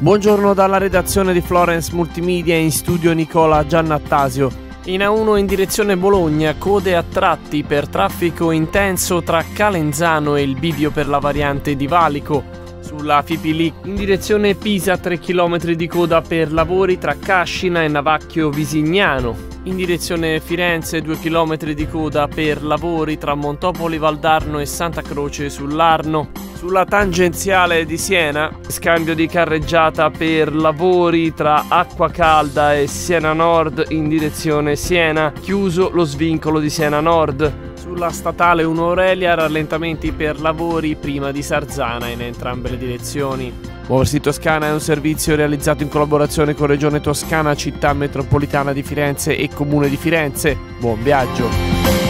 Buongiorno dalla redazione di Florence Multimedia, in studio Nicola Giannattasio. In A1 in direzione Bologna, code a tratti per traffico intenso tra Calenzano e il bivio per la variante di Valico. Sulla Fipili in direzione Pisa 3 km di coda per lavori tra Cascina e Navacchio Visignano. In direzione Firenze 2 km di coda per lavori tra Montopoli Valdarno e Santa Croce sull'Arno. Sulla tangenziale di Siena, scambio di carreggiata per lavori tra Acqua Calda e Siena Nord in direzione Siena, chiuso lo svincolo di Siena Nord. Sulla statale 1 Aurelia, rallentamenti per lavori prima di Sarzana in entrambe le direzioni. Muoversi Toscana è un servizio realizzato in collaborazione con Regione Toscana, Città Metropolitana di Firenze e Comune di Firenze. Buon viaggio!